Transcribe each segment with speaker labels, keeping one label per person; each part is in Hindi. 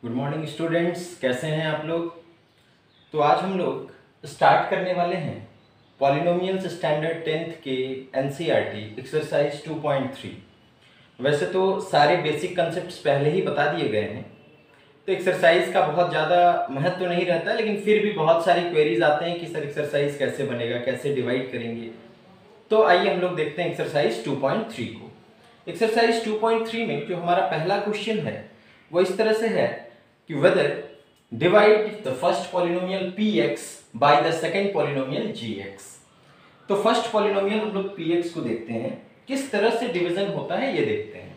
Speaker 1: गुड मॉर्निंग स्टूडेंट्स, कैसे हैं आप लोग। तो आज हम लोग स्टार्ट करने वाले हैं पॉलिनोमियल्स स्टैंडर्ड 10th के एनसीईआरटी एक्सरसाइज 2.3। वैसे तो सारे बेसिक कंसेप्ट्स पहले ही बता दिए गए हैं, तो एक्सरसाइज का बहुत ज़्यादा महत्व तो नहीं रहता, लेकिन फिर भी बहुत सारी क्वेरीज आते हैं कि सर एक्सरसाइज कैसे बनेगा, कैसे डिवाइड करेंगे। तो आइए हम लोग देखते हैं एक्सरसाइज 2.3 को। एक्सरसाइज 2.3 में जो हमारा पहला क्वेश्चन है वो इस तरह से है कि whether divide the first polynomial px by the second polynomial gx। तो फर्स्ट पॉलिनोमियल हम लोग px को देखते हैं, किस तरह से डिवीजन होता है ये देखते हैं।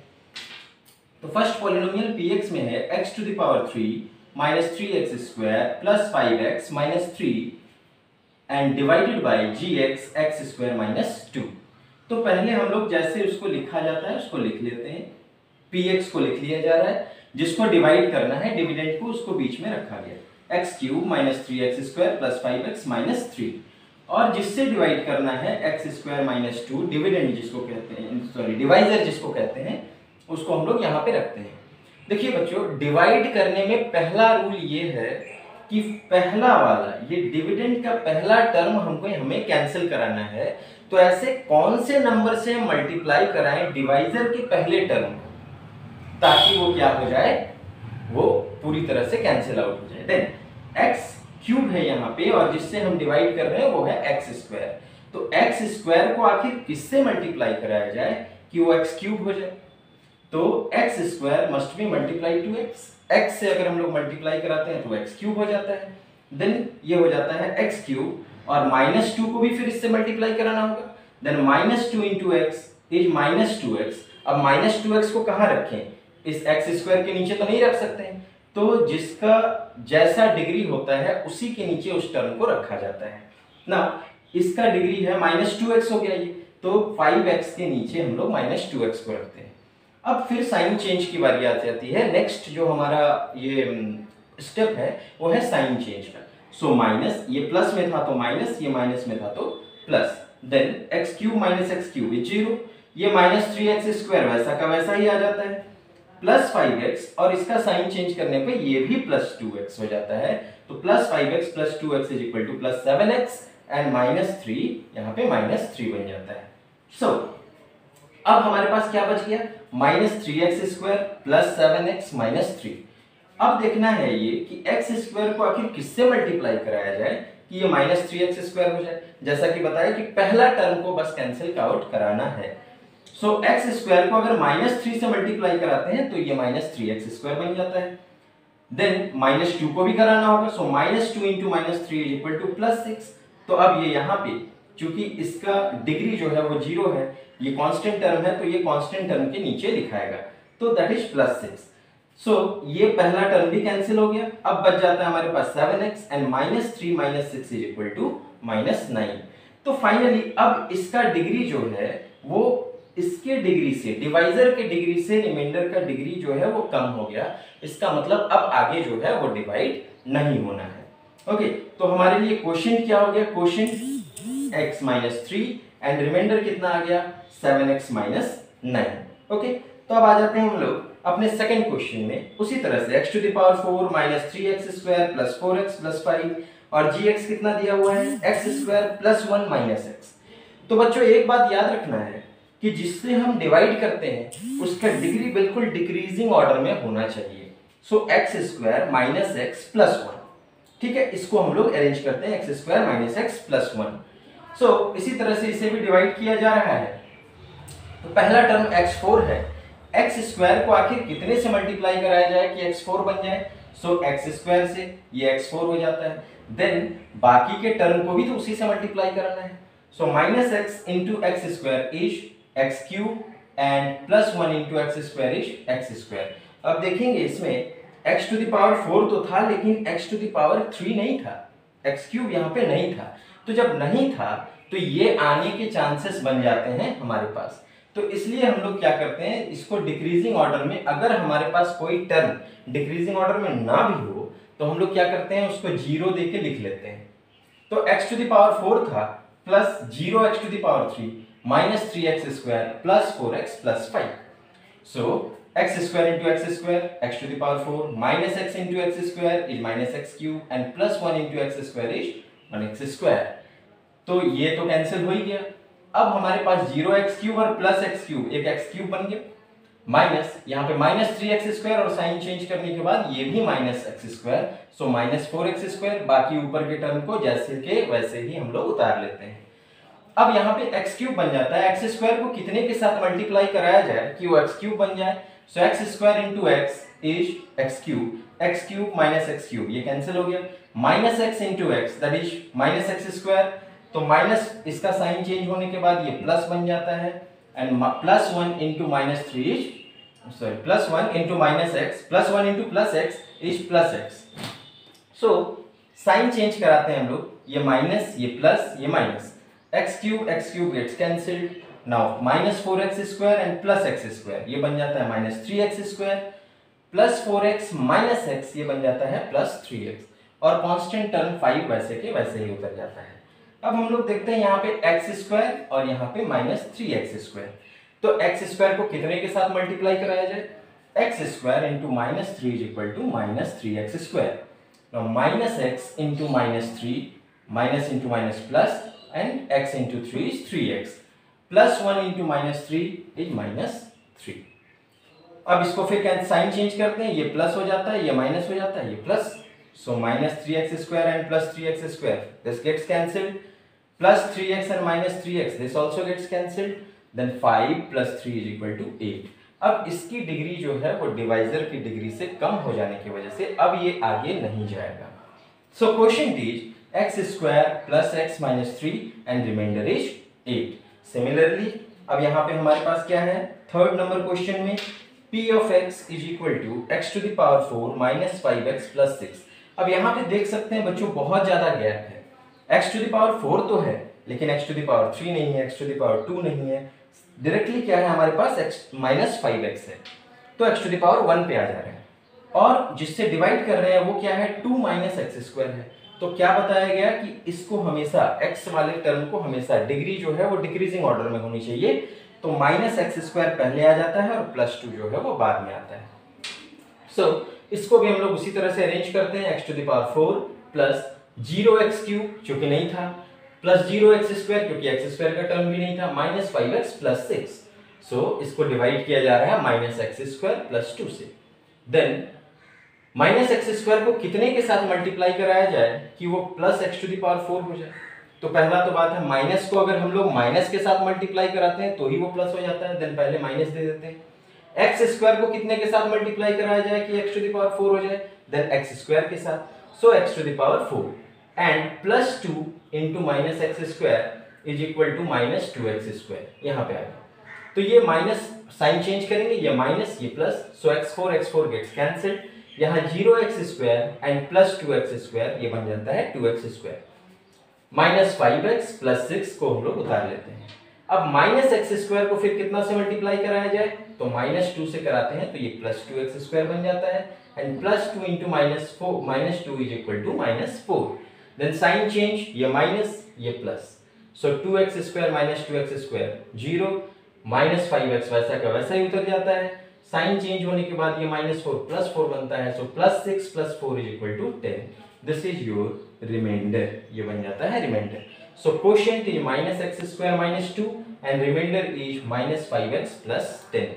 Speaker 1: तो फर्स्ट पॉलिनोमियल px में है x to the power 3 minus 3x square plus 5x minus 3 and divided by gx x square minus 2। तो पहले हम लोग जैसे उसको लिखा जाता है उसको लिख लेते हैं। px को लिख लिया जा रहा है, जिसको डिवाइड करना है डिविडेंड को उसको बीच में रखा गया, x cube minus 3x square plus 5x minus 3, और जिससे डिवाइड करना है एक्स स्क्वायर माइनस 2, डिविडेंड जिसको कहते हैं, सॉरी डिवाइजर जिसको कहते हैं, उसको हम लोग यहाँ पे रखते हैं। देखिए बच्चों, डिवाइड करने में पहला रूल ये है कि पहला वाला ये डिविडेंड का पहला टर्म हमें कैंसिल कराना है। तो ऐसे कौन से नंबर से मल्टीप्लाई कराएं डिवाइजर के पहले टर्म को, ताकि वो क्या हो जाए, वो पूरी तरह से कैंसिल आउट हो जाए। देन एक्स क्यूब है यहाँ पे, और जिससे हम डिवाइड कर रहे हैं वो है एक्स स्क्वायर। तो एक्स स्क्वायर को आखिर किससे मल्टीप्लाई कराया जाए कि वो एक्स क्यूब हो जाए। तो x square must be multiply to x. X से अगर हम लोग मल्टीप्लाई कराते हैं तो एक्स क्यूब हो जाता है। देन ये हो जाता है एक्स क्यूब, और माइनस 2 को भी फिर इससे मल्टीप्लाई कराना होगा। Then minus 2 into x is minus 2x। अब माइनस 2x को कहाँ रखें, इस एक्स स्क्वायर के नीचे तो नहीं रख सकते हैं, तो जिसका जैसा डिग्री होता है उसी के नीचे उस टर्म को रखा जाता है ना। इसका डिग्री है माइनस 2x हो गया ये, तो 5x के नीचे हम लोग माइनस 2x को रखते हैं। अब फिर साइन चेंज की बारी आ जाती है। नेक्स्ट जो हमारा ये स्टेप है वो है साइन चेंज का। सो माइनस, ये प्लस में था तो माइनस, ये माइनस में था तो plus. Then x cube minus x cube is 0, ये माइनस 3x स्क्वायर वैसा का वैसा ही आ जाता है, प्लस 5x, और इसका साइन चेंज करने पे ये भी प्लस 2x हो जाता है। तो plus 5x plus 2x is equal to plus 7x and minus 3, यहाँ पे माइनस 3 बन जाता है। सो अब हमारे पास क्या बच गया, minus 3x square plus 7x minus 3। अब देखना है ये कि x स्क्वायर को आखिर किससे मल्टीप्लाई कराया जाए कि ये माइनस 3x स्क्वायर हो जाए। जैसा कि बताया कि पहला टर्म को बस कैंसिल आउट कराना है। सो एक्स स्क्वायर को अगर माइनस 3 से मल्टीप्लाई कराते हैं तो ये माइनस 3x स्क्वायर बन जाता है। देन माइनस 2 को भी कराना होगा, so minus 2 into minus 3 is equal to plus 6। तो अब ये यहाँ पे चूंकि इसका डिग्री जो है वो 0 है, ये कांस्टेंट टर्म है, तो ये कांस्टेंट टर्म के नीचे लिखाएगा, तो दैट इज प्लस 6। सो ये पहला टर्म भी कैंसिल हो गया। अब बच जाता है हमारे पास 7x and minus 3 minus 6 is equal to minus 9। तो फाइनली अब इसका डिग्री जो है वो इसके डिग्री से, डिवाइजर के डिग्री से रिमाइंडर का डिग्री जो है वो कम हो गया। इसका मतलब अब आगे जो है वो डिवाइड नहीं होना है। ओके, तो हमारे लिए क्वोशिएंट क्या हो गया, quotient x minus 3 and reminder कितना आ गया 7x माइनस 9। ओके, तो अब आ जाते हैं हम लोग अपने सेकंड क्वेश्चन में। उसी तरह से x to the power 4 minus 3x square plus 4x plus 5, और gx कितना दिया हुआ है x square plus 1 minus x। तो बच्चों एक बात याद रखना है कि जिससे हम डिवाइड करते हैं उसका डिग्री बिल्कुल डिक्रीजिंग ऑर्डर में होना चाहिए। So x square minus x plus 1, ठीक है, इसको हम लोग अरेंज करते हैं x square minus x plus 1। So इसी तरह से इसे भी डिवाइड किया जा रहा है। तो पहला टर्म x4 है, एक्स स्क्वायर को आखिर कितने से मल्टीप्लाई कराया जाए कि x4 बन जाए। सो एक्स स्क्वायर से ये x4 हो जाता है। देन बाकी के टर्म को भी तो उसी से मल्टीप्लाई कराना है। So minus x into x square is x cube and plus 1 into x square is x square. अब देखेंगे इसमें x टू द पावर 4 तो था, लेकिन x टू द पावर 3 नहीं था, एक्स क्यूब यहाँ पे नहीं था। तो जब नहीं था तो ये आने के चांसेस बन जाते हैं हमारे पास। तो इसलिए हम लोग क्या करते हैं, इसको डिक्रीजिंग ऑर्डर में, अगर हमारे पास कोई टर्म डिक्रीजिंग ऑर्डर में ना भी हो तो हम लोग क्या करते हैं, उसको 0 दे के लिख लेते हैं। तो x टू द पावर 4 था plus 0x to the power 3 minus 3x square plus 4x plus 5। So x square into x square, x to the power 4 minus x into x square is minus x cube and plus 1 into x square is 1x square। तो ये तो कैंसिल हो ही गया। अब हमारे पास 0x क्यूब और प्लस x क्यूब, एक x क्यूब बन गया, माइनस यहाँ पे माइनस 3x स्क्वायर और साइन चेंज करने के बाद ये भी minus x square, so minus 4x square. बाकी ऊपर के टर्म को जैसे के वैसे ही हम लोग उतार लेते हैं। अब यहाँ पे x क्यूब बन जाता है, x स्क्वायर को कितने के साथ मल्टीप्लाई कराया जाए कि वो x क्यूब बन जाए। So x square into x is x cube minus x cube, ये कैंसिल हो गया। Minus x into x that is minus x square, तो माइनस इसका साइन चेंज होने के बाद ये प्लस बन जाता है and plus 1 into minus 3 is sorry plus 1 into minus x plus 1 into plus x is plus x। So sign change कराते हैं हम लोग, ये माइनस ये प्लस ये minus, x cube gets cancelled. Now minus 4x square and plus x square, ये बन जाता है minus 3x square plus 4x minus x, ये बन जाता है प्लस 3x और कांस्टेंट टर्म 5 वैसे के वैसे ही उतर जाता है। अब हम लोग देखते हैं यहाँ पे x स्क्वायर और यहाँ पे माइनस 3x स्क्वायर, तो x स्क्वायर को कितने के साथ मल्टीप्लाई कराया जाए, x square into minus 3 is equal to minus 3x square. Now minus x into minus 3 minus into minus plus and x into 3 is 3x plus 1 into minus 3 is minus 3। अब इसको फिर साइन चेंज करते हैं, ये प्लस हो जाता है, ये माइनस हो जाता है, ये plus, so minus 3x square and plus 3x square this gets cancelled, plus 3x and minus 3x this also gets cancelled, then 5 plus 3 is equal to 8। अब इसकी डिग्री जो है वो डिवाइजर की डिग्री से कम हो जाने की वजह से अब ये आगे नहीं जाएगा। So question is x square plus x minus 3 and remainder is 8। Similarly, अब यहाँ पे हमारे पास क्या है, थर्ड नंबर क्वेश्चन में p of x is equal to x to the power 4 minus 5x plus 6। अब यहाँ पे देख सकते हैं बच्चों बहुत ज्यादा गैप है, x to the power 4 तो है लेकिन x to the power 3 नहीं है, x to the power 2 नहीं है, डायरेक्टली क्या है हमारे पास x minus 5x है, तो x to the power 1 पे आ जा रहे हैं और जिससे डिवाइड कर रहे हैं वो क्या है 2 minus x स्क्वायर है। तो क्या बताया गया कि इसको हमेशा x वाले टर्म को हमेशा डिग्री जो है वो डिक्रीजिंग ऑर्डर में होनी चाहिए, तो माइनस एक्स स्क्वायर पहले आ जाता है और प्लस 2 जो है वो बाद में आता है। सो इसको भी हम लोग उसी तरह से अरेंज करते हैं, x to the power 4 plus 0x cube जो कि नहीं था, प्लस 0x स्क्वायर क्योंकि x स्क्वायर का टर्म भी नहीं था, माइनस 5x प्लस 6। सो इसको डिवाइड किया जा रहा है माइनस एक्स स्क्वायर प्लस 2 से। देन माइनस एक्स स्क्वायर को कितने के साथ मल्टीप्लाई कराया जाए कि वो plus x to the power 4 हो जाए। तो पहला तो बात है माइनस को अगर हम लोग माइनस के साथ मल्टीप्लाई कराते हैं तो ही वो प्लस हो जाता है, देन पहले माइनस दे देते हैं। एक्स स्क्वायर को कितने के साथ मल्टीप्लाई कराया जाए कि एक्स टू द पावर 4 हो जाए, देन एक्स स्क्वायर के साथ, so x to the power 4 and plus 2 into minus x square is equal to minus 2x square, यहाँ पे आ गया। तो ये माइनस साइन चेंज करेंगे, ये माइनस ये प्लस, सो x4 गेट्स कैंसिल्ड, यहाँ 0x square and plus 2x square ये बन जाता है 2x square, minus 5x plus 6 को हम लोग उतार लेते हैं। अब माइनस एक्स स्क्वायर को फिर कितना से मल्टीप्लाई कराया जाए, तो माइनस 2 से कराते हैं तो ये प्लस 2x स्क्वायर बन जाता है and plus 2 into minus 2 is equal to minus 4, then sign change, ये माइनस ये plus, so 2x square minus 2x square 0, minus 5x वैसा का वैसा ही उतर जाता है, साइन चेंज होने के बाद ये माइनस 4 प्लस 4 बनता है, so plus 6 plus 4 is equal to 10, this is your reminder, ये बन जाता है reminder. So quotient is minus x square minus 2 and reminder is minus 5x plus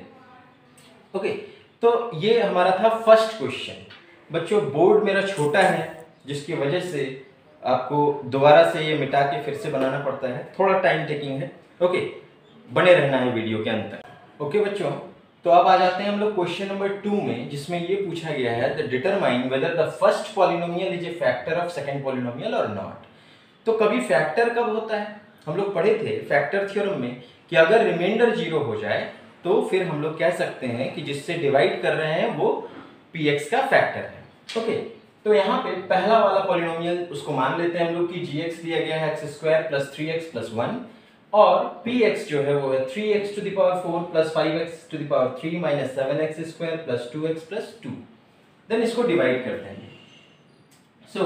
Speaker 1: 10। Okay, तो ये हमारा था फर्स्ट क्वेश्चन। बच्चों बोर्ड मेरा छोटा है जिसकी वजह से आपको दोबारा से ये मिटा के फिर से बनाना पड़ता है, थोड़ा टाइम टेकिंग है। ओके, बने रहना है वीडियो के अंत तक। ओके बच्चों, तो अब आ जाते हैं हम लोग क्वेश्चन नंबर 2 में, जिसमें ये पूछा गया है the determine whether the first polynomial is a factor of second polynomial और नॉट। तो कभी फैक्टर कब होता है, हम लोग पढ़े थे फैक्टर थ्योरम में कि अगर रिमाइंडर 0 हो जाए तो फिर हम लोग कह सकते हैं कि जिससे डिवाइड कर रहे हैं वो px का फैक्टर है। ओके, तो यहाँ पे पहला वाला पॉलिनोमियल उसको मान लेते हैं हम लोग कि gx दिया गया है x square plus 3x plus 1 और px जो है वो है 3x to the power 4 plus 5x to the power 3 minus 7x square plus 2x plus 2। Then इसको डिवाइड करते हैं, so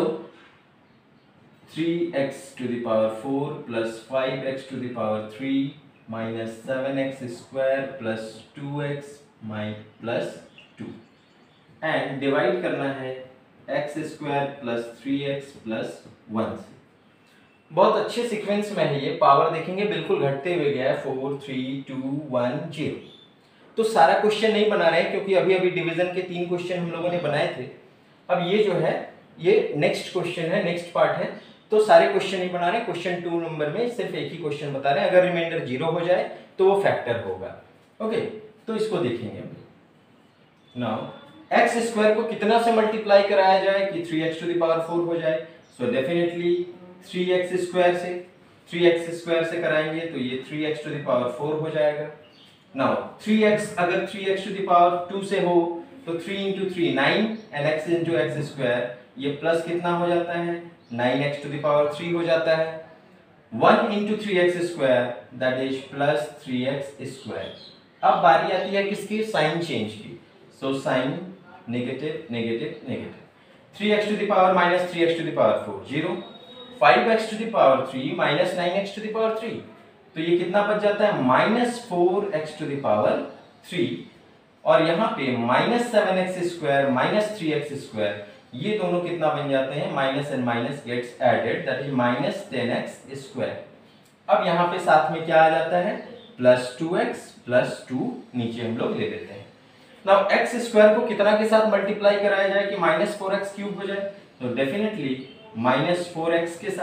Speaker 1: 3x to the power 4 plus 5x to the power 3 minus 7x square plus 2x plus 2 and divide करना है x square plus 3x plus 1 से। बहुत अच्छे सीक्वेंस में है ये, पावर देखेंगे बिल्कुल घटते हुए गया है 4 3 2 1 0। तो सारा क्वेश्चन नहीं बना रहे क्योंकि अभी अभी डिवीजन के 3 क्वेश्चन हम लोगों ने बनाए थे। अब ये जो है ये नेक्स्ट क्वेश्चन है, नेक्स्ट पार्ट है, तो सारे क्वेश्चन नहीं बना रहे। क्वेश्चन 2 नंबर में सिर्फ एक ही क्वेश्चन बता रहे हैं, अगर रिमाइंडर 0 हो जाए तो वो फैक्टर होगा। ओके, तो इसको देखेंगे। नाउ एक्स स्क्वायर को कितना से मल्टीप्लाई कराया जाए कि 3x टू द पावर 4 हो जाए? सो डेफिनेटली 3x स्क्वायर से, 3x स्क्वायर से कराएंगे तो ये 3x टू द पावर 4 हो जाएगा। नाउ 3x अगर 3x टू द पावर 2 से हो तो 3 into 3 9 and x into x square, ये प्लस कितना हो जाता है 9x टू द पावर 3 हो जाता है। 1 into 3x square that is plus 3x square. अब बारी आती है किसकी? साइन चेंज की। So sign negative negative negative, 3x to the power minus 3x to the power 4 0, 5x to the power 3 minus 9x to the power 3, तो ये कितना बच जाता है minus 4x to the power 3, और यहाँ पे minus 7x square minus 3x square, ये दोनों कितना बन जाते हैं minus and minus gets added that is minus 10x square. अब यहाँ पे साथ में क्या आ जाता है प्लस 2x प्लस 2 नीचे हम लोग ले लेते हैं। नाउ x स्क्वायर को कितना के साथ मल्टीप्लाई कराया जाए कि माइनस 4x क्यूब हो जाए? तो डेफिनेटली माइनस 4x के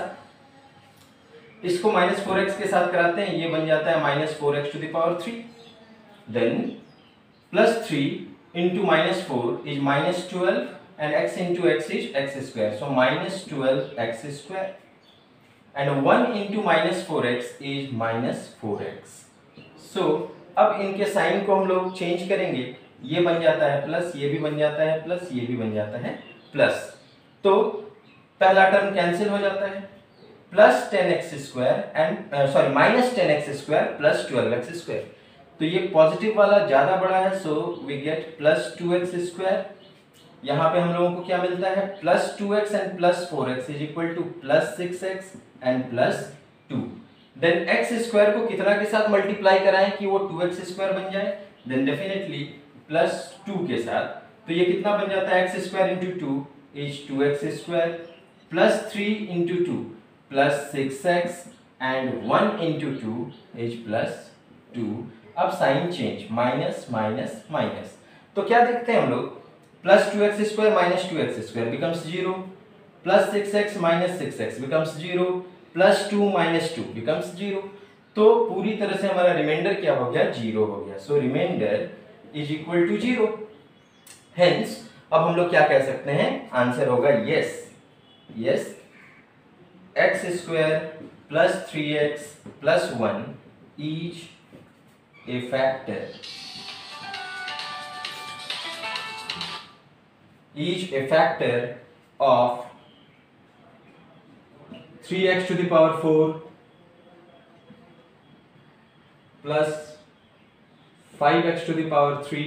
Speaker 1: साथ, इसको माइनस 4x के साथ कराते हैं, ये बन जाता है minus 4x to the power 3, then plus 3 into minus 4 is minus 12 and x into x is x square, so minus 12x square, and 1 into minus 4x is minus 4x. so अब इनके साइन को हम लोग चेंज करेंगे, ये बन जाता है प्लस, ये भी बन जाता है प्लस, ये भी बन जाता है प्लस, तो पहला टर्म कैंसिल हो जाता है, plus 10x square and sorry minus 10x square plus 12x square, तो ये पॉजिटिव वाला ज्यादा बड़ा है, so we get plus 2x square. यहाँ पे हम लोगों को क्या मिलता है plus 2x and plus 4x is equal to plus 6x and plus 2। Then x square को कितना के साथ मल्टीप्लाई कराएं कि वो 2x स्क्वायर बन जाए? देन डेफिनेटली प्लस 2 के साथ, तो ये कितना बन जाता है x square into 2 is 2x square, plus 3 into 2 plus 6x and 1 into 2 is plus 2। अब sign change, minus minus minus, तो क्या देखते हैं हम लोग plus 2x square minus 2x square becomes 0, plus 6x minus 6x becomes 0, plus 2 minus 2 becomes 0, तो पूरी तरह से हमारा रिमाइंडर क्या हो गया 0 हो गया। So reminder is equal to 0। Hence अब हम लोग क्या कह सकते हैं, आंसर होगा yes, yes x square plus 3x plus 1 is a factor, is a factor of 3x to the power 4 plus 5x to the power 3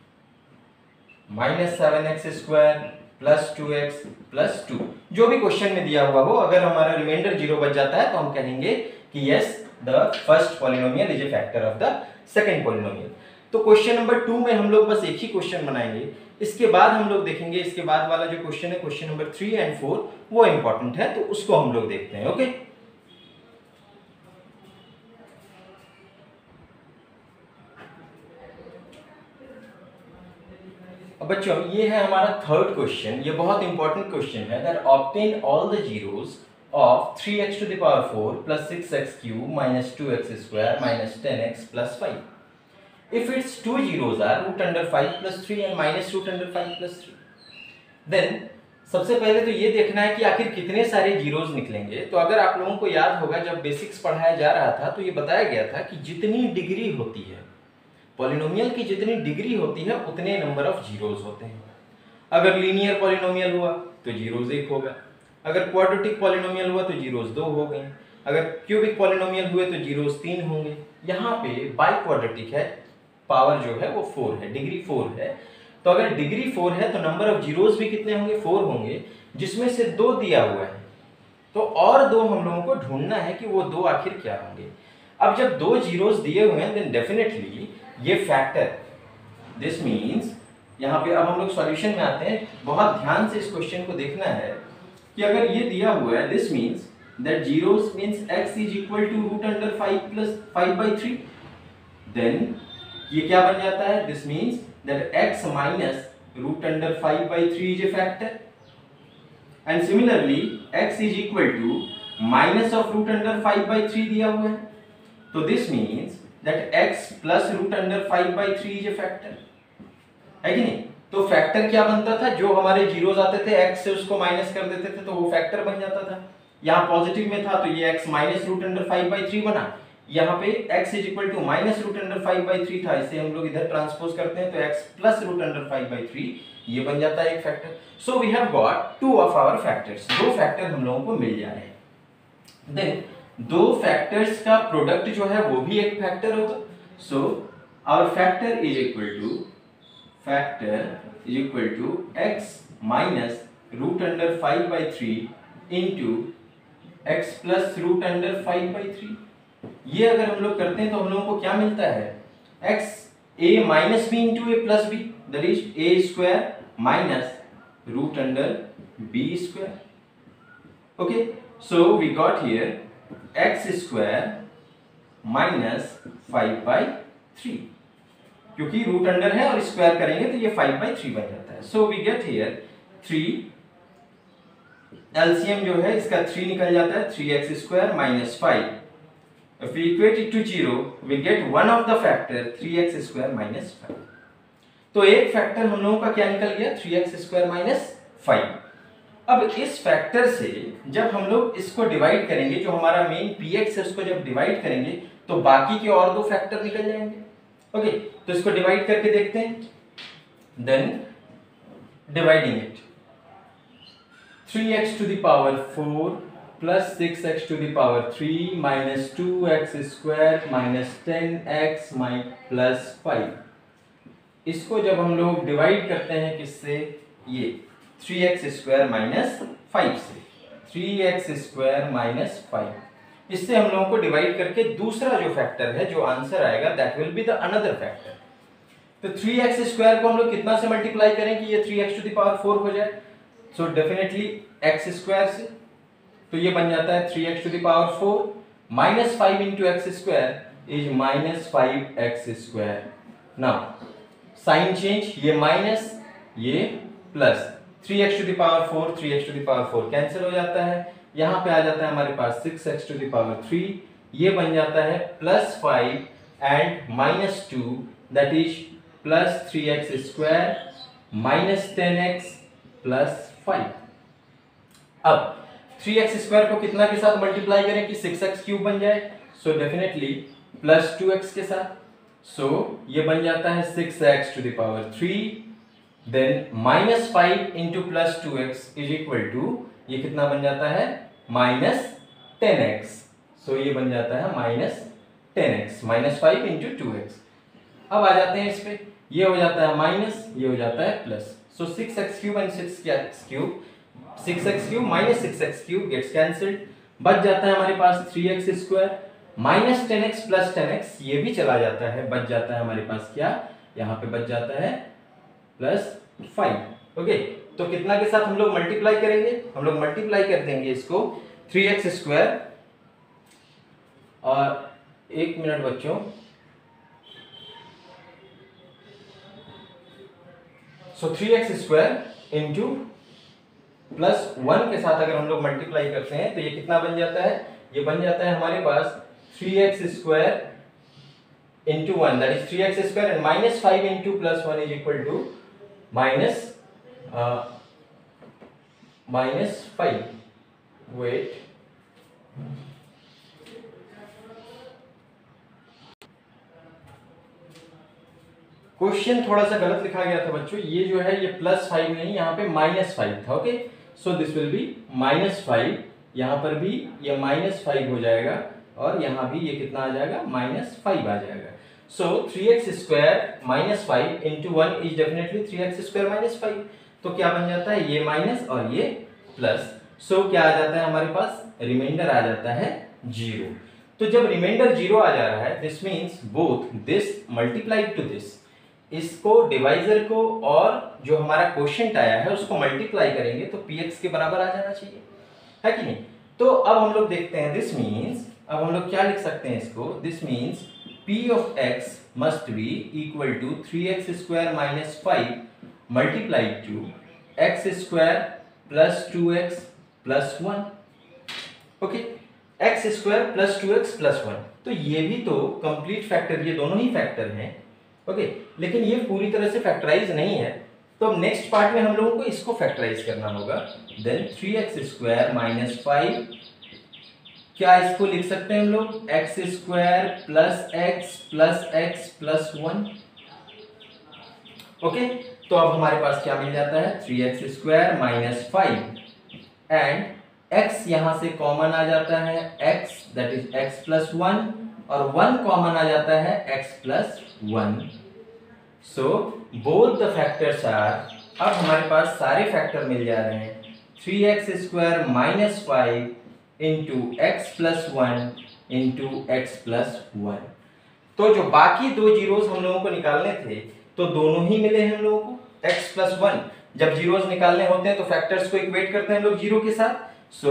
Speaker 1: minus 7x square plus 2x plus 2, जो भी क्वेश्चन में दिया हुआ हो, अगर हमारा रिमाइंडर 0 बच जाता है तो हम कहेंगे कि yes the first polynomial is a factor of the second polynomial. तो क्वेश्चन नंबर 2 में हम लोग बस एक ही क्वेश्चन बनाएंगे, इसके बाद हम लोग देखेंगे इसके बाद वाला जो क्वेश्चन है क्वेश्चन नंबर 3 एंड 4 वो इंपॉर्टेंट है, तो उसको हम लोग देखते हैं। ओके, अब बच्चों ये है हमारा थर्ड क्वेश्चन, ये बहुत इंपॉर्टेंट क्वेश्चन है, that obtain all the zeros of 3x to the power 4 plus 6x cube minus 2x square minus 10x plus 5. If its two zeros are root under 5 plus 3 and minus root under 5 plus 3, then सबसे पहले तो ये देखना है कि आखिर कितने सारे जीरोस निकलेंगे। तो अगर आप लोगों को याद होगा जब बेसिक्स पढ़ाया जा रहा था तो ये बताया गया था कि जितनी डिग्री होती है पॉलिनोमियल की, जितनी डिग्री होती है उतने नंबर ऑफ जीरोस होते हैं। अगर लीनियर पॉलिनोमियल हुआ तो जीरोस 1 होगा, अगर क्वाड्रेटिक पॉलिनोमियल हुआ तो जीरोस 2 हो गए, अगर क्यूबिक पॉलिनोमियल हुए तो जीरोस 3 होंगे। यहाँ पे बाई क्वाड्रेटिक है, पावर जो है वो 4 है, डिग्री 4 है, तो अगर डिग्री 4 है तो नंबर ऑफ जीरोस भी कितने होंगे 4 होंगे, जिसमें से 2 दिया हुआ है, तो और 2 हम लोगों को ढूंढना है कि वो 2 आखिर क्या होंगे। अब जब 2 जीरोस दिए हुए हैं देन डेफिनेटली ये फैक्टर दिस मीन्स यहाँ पे अब हम लोग सॉल्यूशन में आते हैं। बहुत ध्यान से इस क्वेश्चन को देखना है कि अगर ये दिया हुआ है, this means that zeros means x is equal to root under 5 plus 5/3, then ये क्या बन जाता है, this means that x minus root under 5/3 is a factor, and similarly x is equal to minus of root under 5/3 दिया हुआ है, तो this means that x plus root under 5/3 is a factor, है कि नहीं। तो फैक्टर क्या बनता था, जो हमारे जीरोस आते थे x से उसको माइनस कर देते थे तो वो फैक्टर बन जाता था। यहाँ पॉजिटिव में था तो ये x माइनस रूट अंडर 5/3 बना, यहाँ पे x is equal to minus root under 5/3 था, इसे हम लोग इधर ट्रांसपोज करते हैं तो x प्लस रूट अंडर 5/3 ये बन जाता है एक factor. So we have got two of our factors, दो फैक्टर हम लोगों को मिल जा रहे हैं। देन दो फैक्टर्स का प्रोडक्ट जो है वो भी एक फैक्टर होगा। So our factor is equal to x minus root under 5/3 into x plus root under 5/3। ये अगर हम लोग करते हैं तो हम लोगों को क्या मिलता है, x a minus b into a plus b, that is a square minus root under b square. Okay, so we got here x square minus 5/3, क्योंकि रूट अंडर है और स्क्वायर करेंगे तो ये 5/3 बन जाता है। So we get here 3, LCM जो है इसका 3 निकल जाता है, 3x square minus 5। If we equate it to 0, we get one of the factor 3x square minus 5. तो एक फैक्टर हम लोगों का क्या निकल गया, 3x square minus 5। अब इस फैक्टर से जब हम लोग इसको डिवाइड करेंगे, जो हमारा मेन px है उसको जब डिवाइड करेंगे तो बाकी के और दो फैक्टर निकल जाएंगे। ओके, तो इसको डिवाइड करके देखते हैं। Then dividing it, 3x to the power 4 plus 6x to the power 3 minus 2x square minus 10x plus 5। इसको जब हम लोग डिवाइड करते हैं किससे, ये 3x स्क्वायर माइनस 5 से, 3x स्क्वायर माइनस 5, इससे हम लोगों को डिवाइड करके दूसरा जो फैक्टर है, जो आंसर आएगा that will be the another factor. तो 3x स्क्वायर को हम लोग कितना से मल्टीप्लाई करें कि ये 3x टू द पावर 4 हो जाए, सो डेफिनेटली x स्क्वायर से, तो ये बन जाता है 3x to the power 4 minus 5 into x square is minus 5x square. Now sign change, ये माइनस ये plus, 3x to the power 4 3x to the power 4 cancel हो जाता है, यहाँ पे आ जाता है हमारे पास 6x टू द पावर 3, ये बन जाता है plus 5 and minus 2 that is plus 3x square minus 10x plus 5। अब 3x स्क्वायर को कितना के साथ मल्टीप्लाई करें कि 6x क्यूब बन जाए, सो डेफिनेटली प्लस 2x के साथ, सो ये बन जाता है 6x to the power 3, then minus 5 into plus 2x is equal to, ये कितना बन जाता है माइनस 10x, सो ये बन जाता है minus 10x, minus 5 into 2x। अब आ जाते हैं इस पे, ये हो जाता है माइनस, ये हो जाता है plus, so 6x cube and 6x cube, 6x cube minus 6x cube gets cancelled, बच जाता है हमारे पास 3x square minus 10x plus 10x, ये भी चला जाता है, बच जाता है हमारे पास क्या, यहाँ पे बच जाता है प्लस 5। ओके, तो कितना के साथ हम लोग मल्टीप्लाई करेंगे, हम लोग मल्टीप्लाई कर देंगे इसको 3x स्क्वायर, और एक मिनट बच्चों, सो 3x स्क्वायर इंटू प्लस 1 के साथ अगर हम लोग मल्टीप्लाई करते हैं तो ये कितना बन जाता है, ये बन जाता है हमारे पास 3x square into 1 that is 3x square and minus 5 into plus 1 is equal to minus 5। Wait, question थोड़ा सा गलत लिखा गया था बच्चों, ये जो है ये प्लस 5 नहीं, यहाँ पे माइनस 5 था। Okay, so this will be minus 5, यहाँ पर भी ये माइनस 5 हो जाएगा और यहाँ भी ये कितना आ जाएगा माइनस 5 आ जाएगा। So 3x square minus 5 into 1 is definitely 3x square minus 5, तो क्या बन जाता है, ये माइनस और ये प्लस, सो क्या आ जाता है हमारे पास, रिमाइंडर आ जाता है 0। तो जब रिमाइंडर 0 आ जा रहा है, this means both this multiplied to this इसको डिवाइजर को और जो हमारा क्वोशिएंट आया है उसको मल्टीप्लाई करेंगे तो px के बराबर आ जाना चाहिए, है कि नहीं। तो अब हम लोग देखते हैं, दिस मीन्स, अब हम लोग क्या लिख सकते हैं इसको, this means p of x must be equal to 3x square minus 5 multiplied to x square plus 2x plus 1। Okay, x square plus 2x plus 1, तो ये भी तो कंप्लीट फैक्टर, ये दोनों ही फैक्टर हैं। ओके, लेकिन ये पूरी तरह से फैक्टराइज नहीं है, तो अब नेक्स्ट पार्ट में हम लोगों को इसको फैक्टराइज करना होगा। देन 3x स्क्वायर माइनस 5, क्या इसको लिख सकते हैं हम लोग, x square plus x plus 1। Okay, तो अब हमारे पास क्या मिल जाता है, 3x square minus 5 and x यहां से कॉमन आ जाता है, x that is x plus 1 और 1 कॉमन आ जाता है x plus 1। So both the factors are, अब हमारे पास सारे फैक्टर मिल जा रहे हैं, 3x square minus 5 into x plus 1 into x plus 1। तो जो बाकी दो जीरोस हम लोगों को निकालने थे तो दोनों ही मिले हैं हम लोगों को, x प्लस 1। जब जीरोस निकालने होते हैं तो फैक्टर्स को इक्वेट करते हैं हम लोग जीरो के साथ। So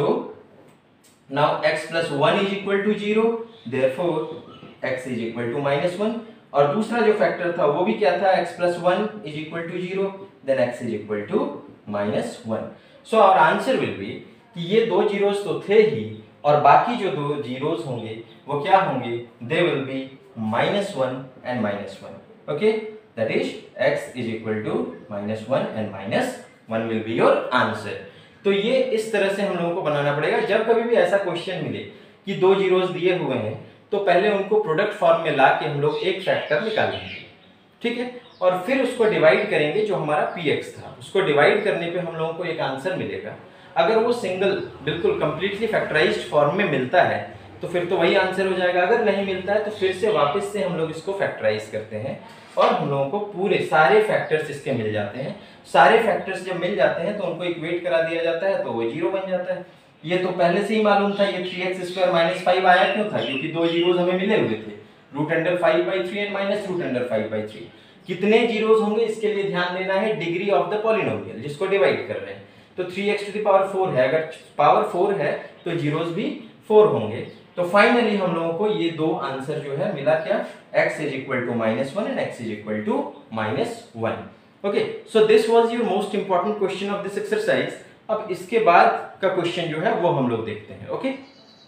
Speaker 1: now x plus 1 is equal to 0, therefore x is equal to minus 1। और दूसरा जो फैक्टर था वो भी क्या था, x plus 1 is equal to 0, then x is equal to minus 1। So our answer will be कि ये दो जीरोस तो थे ही, और बाकी जो दो जीरोस होंगे वो क्या होंगे, they will be -1 and -1। Okay, that is x is equal to -1 and -1 will be your answer. तो ये इस तरह से हम लोगों को बनाना पड़ेगा। जब कभी भी ऐसा क्वेश्चन मिले कि दो जीरोस दिए हुए हैं तो पहले उनको प्रोडक्ट फॉर्म में ला के हम लोग एक फैक्टर निकालेंगे, ठीक है, और फिर उसको डिवाइड करेंगे, जो हमारा px था उसको डिवाइड करने पे हम लोगों को एक आंसर मिलेगा। अगर वो सिंगल बिल्कुल कंप्लीटली फैक्टराइज्ड फॉर्म में मिलता है तो फिर तो वही आंसर हो जाएगा, अगर नहीं मिलता है तो फिर से वापस से हम लोग इसको फैक्टराइज करते हैं और हम लोगों को पूरे सारे फैक्टर्स इसके मिल जाते हैं। सारे फैक्टर्स जब मिल जाते हैं तो उनको इक्वेट करा दिया जाता है तो वो जीरो बन जाता है। ये तो पहले से ही मालूम था, ये 3x स्क्वायर माइनस 5 आया क्यों था, क्योंकि दो जीरोस हमें मिले हुए थे, √5/3 एंड -√5/3। कितने जीरोस होंगे इसके लिए ध्यान देना है, डिग्री ऑफ द पॉलिनोमियल जिसको डिवाइड कर रहे हैं। तो 3x टू द पावर 4 है, अगर पावर 4 है तो जीरोस भी 4 होंगे। तो फाइनली हम लोगों को ये दो आंसर जो है मिला क्या, x is equal to -1 and x is equal to -1। Okay, so this was your most important question of this exercise. अब इसके बाद का क्वेश्चन जो है वो हम लोग देखते हैं। ओके,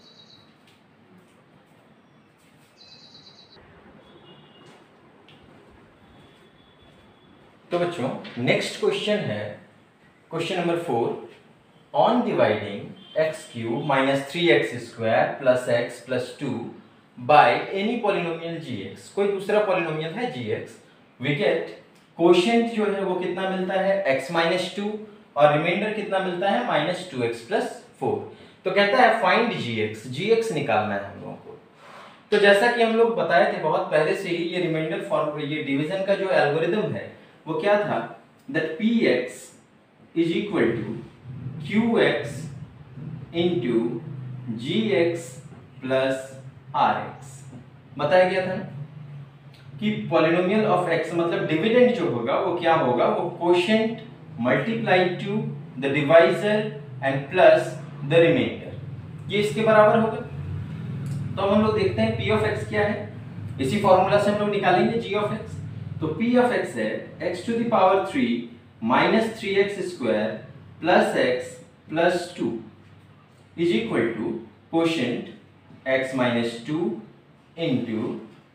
Speaker 1: तो बच्चों नेक्स्ट क्वेश्चन है question number 4, on dividing x³ minus 3x square plus x plus 2 by any polynomial gx, कोई दूसरा पॉलिनोमियल है gx, वी गेट क्वोशिएंट जो है वो कितना मिलता है, x माइनस 2 और रिमाइंडर कितना मिलता है, -2x प्लस 4। तो कहता है फाइंड gx निकालना है हम लोगों को। तो जैसा कि हम लोग बताए थे बहुत पहले से ही, ये रिमाइंडर फॉर्म, ये डिवीजन का जो एल्गोरिदम है वो क्या था, that px is equal to qx into gx plus rx। बताया गया था ना कि पॉलिनोमियल ऑफ x मतलब डिविडेंड जो होगा वो क्या होगा, वो quotient multiplied to the divisor and plus the remainder, ये इसके बराबर होगा। तो हम लोग देखते हैं p ऑफ x क्या है, इसी फॉर्मूला से हम लोग निकालेंगे g ऑफ x। तो p ऑफ x है x to the power 3 minus 3x square plus x plus 2 is equal to quotient x minus 2 into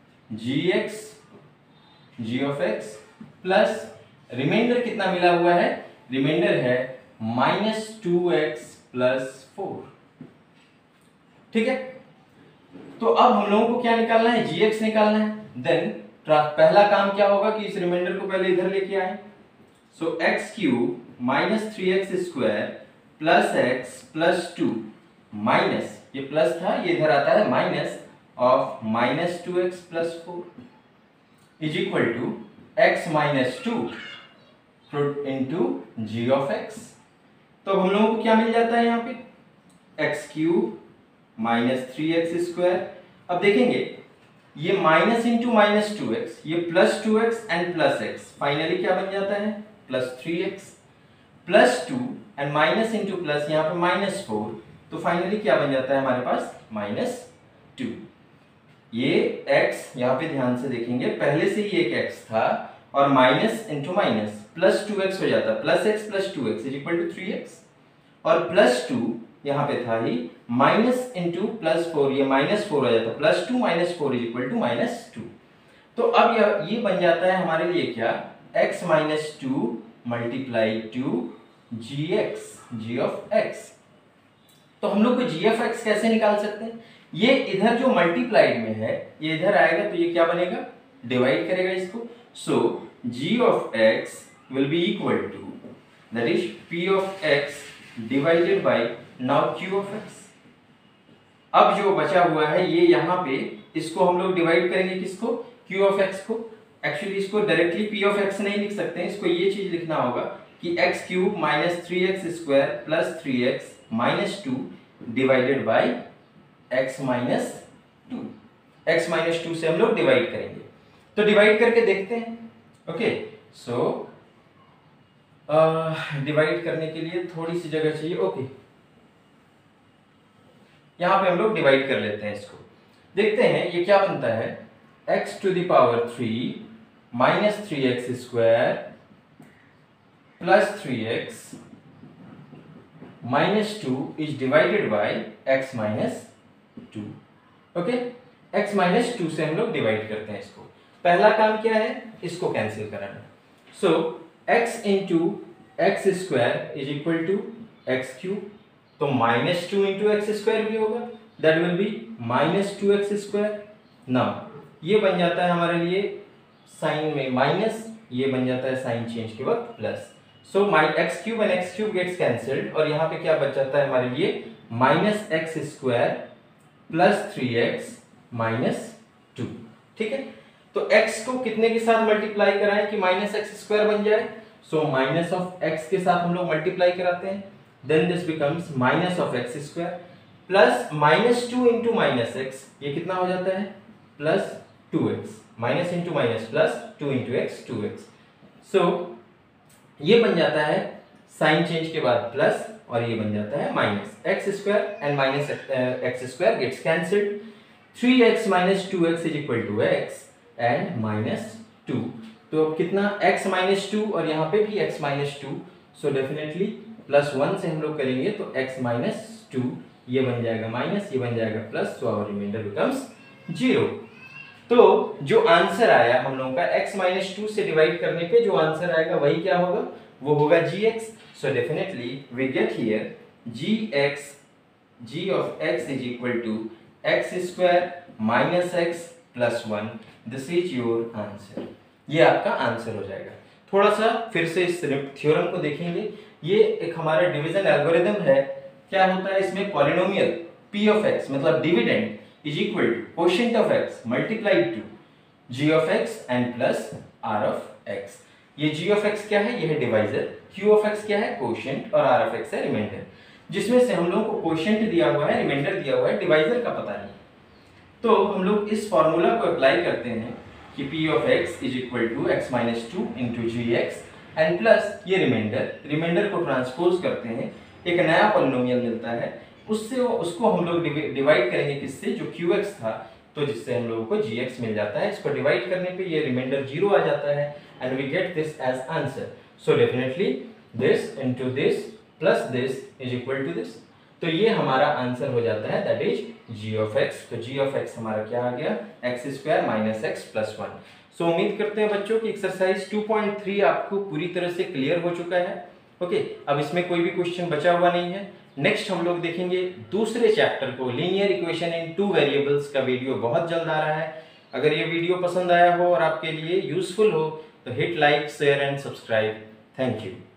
Speaker 1: g of x plus remainder कितना मिला हुआ है, रिमाइंडर है -2x प्लस 4। ठीक है, तो अब हम लोगों को क्या निकालना है, gx निकालना है। देन पहला काम क्या होगा कि इस रिमाइंडर को पहले इधर लेके आए। सो x³ minus 3x square plus x plus 2 minus, ये प्लस था ये इधर आता है minus of -2x plus 4 is equal to x minus 2 into g of x। तो हम लोगों को क्या मिल जाता है यहाँ पे, x³ माइनस 3x स्क्वायर। अब देखेंगे ये माइनस इंटू माइनस 2x, ये plus 2x and plus x, finally क्या बन जाता है plus 3x, plus 2 and minus into plus, यहाँ पे माइनस 4, तो फाइनली क्या बन जाता है हमारे पास माइनस 2। ये x यहाँ पे ध्यान से देखेंगे, पहले से ही एक x था और minus into minus plus 2x हो जाता, plus x plus 2x is equal to 3x, और प्लस 2 यहाँ पे था ही माइनस इंटू प्लस 4, ये माइनस 4 हो जाता, plus 2 minus 4 is equal to minus 2। तो अब ये बन जाता है हमारे लिए क्या, x minus 2 multiply to g of x। तो हम लोग को जी ऑफ x कैसे निकाल सकते हैं, ये इधर जो मल्टीप्लाइड में है ये इधर आएगा तो ये क्या बनेगा, डिवाइड करेगा इसको, so g of x will be equal to that is p of x divided by now q of x। अब जो बचा हुआ है ये यहाँ पे इसको हम लोग डिवाइड करेंगे किसको, q ऑफ x को। एक्चुअली इसको डायरेक्टली p ऑफ x नहीं लिख सकते हैं, इसको ये चीज लिखना होगा कि x cube minus 3x square plus 3x minus 2 divided by x minus 2। x minus 2 से हम लोग डिवाइड करेंगे, तो डिवाइड करके देखते हैं। ओके, सो डिवाइड करने के लिए थोड़ी सी जगह चाहिए। ओके, यहां पे हम लोग डिवाइड कर लेते हैं इसको, देखते हैं ये क्या बनता है, x to the power 3 minus 3x square plus 3x minus 2 is divided by x minus 2। Okay, x minus 2 से हम लोग डिवाइड करते हैं इसको। पहला काम क्या है, इसको कैंसिल कराना। So x into x square is equal to x cube, तो माइनस 2 इंटू एक्स स्क्वायर भी होगा, that will be minus 2x square. Now ये बन जाता है हमारे लिए साइन में माइनस, ये बन जाता है साइन चेंज के वक्त plus, so my x cube and x cube gets cancelled, और यहाँ पे क्या बच जाता है हमारे लिए minus x square plus 3x minus 2। ठीक है, तो x को कितने के साथ मल्टीप्लाई कराएं कि माइनस एक्स स्क्वायर बन जाए, सो माइनस ऑफ x के साथ हम लोग मल्टीप्लाई कराते हैं, then this becomes minus of x square plus minus 2 into minus x, ये कितना हो जाता है plus 2x, minus into minus plus 2 into x 2x, सो ये बन जाता है साइन चेंज के बाद प्लस, और ये बन जाता है minus x square and minus x square gets cancelled, 3x minus 2x is equal to x and minus 2। तो कितना x माइनस 2 और यहाँ पे भी x minus 2, so definitely plus 1 से हम लोग करेंगे तो x माइनस 2, ये बन जाएगा माइनस, ये बन जाएगा plus, so our remainder becomes 0। तो जो आंसर आया हम लोगों का x माइनस 2 से डिवाइड करने पे जो आंसर आएगा वही क्या होगा, वो होगा gx। So definitely we get here g of x is equal to x square minus x plus 1, this is your answer. ये आपका आंसर हो जाएगा। थोड़ा सा फिर से इस थ्योरम को देखेंगे, ये एक हमारा डिवीजन एल्गोरिथम है। क्या होता है इसमें, पॉलिनोमियल p ऑफ x मतलब dividend is equal to quotient of x multiplied to g of x and plus r of x। ये g ऑफ x क्या है, ये है डिवाइजर, q ऑफ x क्या है कोशेंट, और r ऑफ x है रिमाइंडर, जिसमें से हम लोगों को कोशेंट दिया हुआ है, रिमाइंडर दिया हुआ है, डिवाइजर का पता नहीं। तो हम लोग इस फॉर्मूला को अप्लाई करते हैं कि p of x is equal to x minus 2 into g x and plus ये रिमाइंडर को ट्रांसपोज करते हैं, एक नया पॉलिनोमियल मिलता है, उसको हम लोग डिवाइड करेंगे किससे, जो qx था, तो जिससे हम लोगों को gx मिल जाता है। इसको डिवाइड करने पे ये रिमाइंडर 0 आ जाता है and we get this as answer. So definitely this into this plus this is equal to this, तो ये हमारा आंसर हो जाता है that is g of x। तो g ऑफ x हमारा क्या आ गया, x square minus x plus 1। So उम्मीद करते हैं बच्चों कि एक्सरसाइज 2.3 आपको पूरी तरह से क्लियर हो चुका है। ओके, अब इसमें कोई भी क्वेश्चन बचा हुआ नहीं है। नेक्स्ट हम लोग देखेंगे दूसरे चैप्टर को, लीनियर इक्वेशन इन 2 वेरिएबल्स का वीडियो बहुत जल्द आ रहा है। अगर ये वीडियो पसंद आया हो और आपके लिए यूजफुल हो तो hit like, share and subscribe. Thank you.